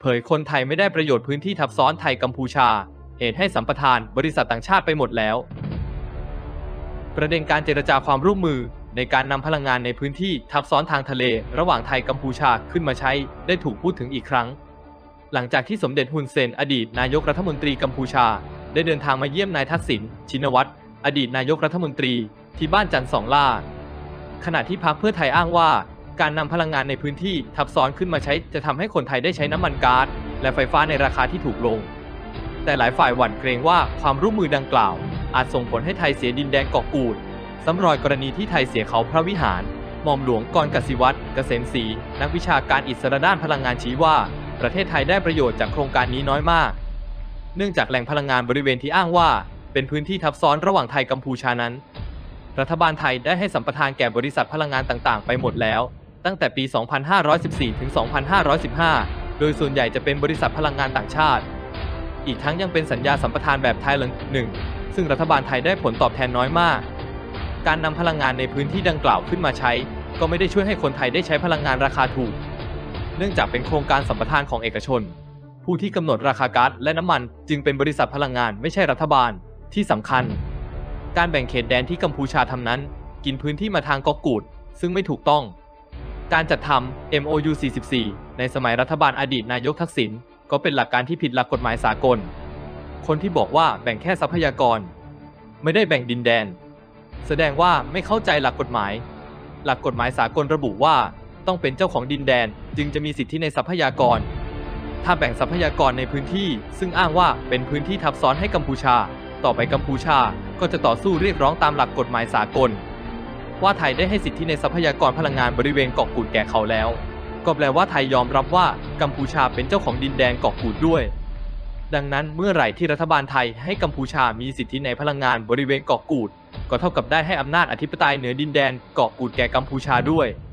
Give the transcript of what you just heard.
เผยคนไทยไม่ได้ประโยชน์พื้นที่ทับซ้อนไทยกัมพูชาเหตุให้สัมปทานบริษัทต่างชาติไปหมดแล้วประเด็นการเจรจาความร่วมมือในการนำพลังงานในพื้นที่ทับซ้อนทางทะเลระหว่างไทยกัมพูชาขึ้นมาใช้ได้ถูกพูดถึงอีกครั้งหลังจากที่สมเด็จฮุนเซนอดีตนายกรัฐมนตรีกัมพูชาได้เดินทางมาเยี่ยมนายทักษิณชินวัตรอดีตนายกรัฐมนตรีที่บ้านจันทร์สองล่าขณะที่พรรคเพื่อไทยอ้างว่าการนำพลังงานในพื้นที่ทับซ้อนขึ้นมาใช้จะทำให้คนไทยได้ใช้น้ำมันก๊าซและไฟฟ้าในราคาที่ถูกลงแต่หลายฝ่ายหวั่นเกรงว่าความร่วมมือดังกล่าวอาจส่งผลให้ไทยเสียดินแดนเกาะกูดซ้ำรอยกรณีที่ไทยเสียเขาพระวิหารหม่อมหลวงกรกสิวัตรเกษมศรีนักวิชาการอิสระด้านพลังงานชี้ว่าประเทศไทยได้ประโยชน์จากโครงการนี้น้อยมากเนื่องจากแหล่งพลังงานบริเวณที่อ้างว่าเป็นพื้นที่ทับซ้อนระหว่างไทยกัมพูชานั้นรัฐบาลไทยได้ให้สัมปทานแก่บริษัทพลังงานต่างๆไปหมดแล้วตั้งแต่ปี 2514 ถึง 2515 โดยส่วนใหญ่จะเป็นบริษัทพลังงานต่างชาติอีกทั้งยังเป็นสัญญาสัมปทานแบบไทยหนึ่งซึ่งรัฐบาลไทยได้ผลตอบแทนน้อยมากการนำพลังงานในพื้นที่ดังกล่าวขึ้นมาใช้ก็ไม่ได้ช่วยให้คนไทยได้ใช้พลังงานราคาถูกเนื่องจากเป็นโครงการสัมปทานของเอกชนผู้ที่กำหนดราคาก๊าซและน้ำมันจึงเป็นบริษัทพลังงานไม่ใช่รัฐบาลที่สำคัญการแบ่งเขตแดนที่กัมพูชาทำนั้นกินพื้นที่มาทางเกาะกูดซึ่งไม่ถูกต้องการจัดทำ MOU 44 ในสมัยรัฐบาลอดีตนายกทักษิณก็เป็นหลักการที่ผิดหลักกฎหมายสากลคนที่บอกว่าแบ่งแค่ทรัพยากรไม่ได้แบ่งดินแดนแสดงว่าไม่เข้าใจหลักกฎหมายหลักกฎหมายสากลระบุว่าต้องเป็นเจ้าของดินแดนจึงจะมีสิทธิในทรัพยากรถ้าแบ่งทรัพยากรในพื้นที่ซึ่งอ้างว่าเป็นพื้นที่ทับซ้อนให้กัมพูชาต่อไปกัมพูชาก็จะต่อสู้เรียกร้องตามหลักกฎหมายสากลว่าไทยได้ให้สิทธิในทรัพยากรพลังงานบริเวณเกาะกูดแก่เขาแล้วก็แปลว่าไทยยอมรับว่ากัมพูชาเป็นเจ้าของดินแดนเกาะกูดด้วยดังนั้นเมื่อไหร่ที่รัฐบาลไทยให้กัมพูชามีสิทธิในพลังงานบริเวณเกาะกูดก็เท่ากับได้ให้อำนาจอธิปไตยเหนือดินแดนเกาะกูดแก่กัมพูชาด้วย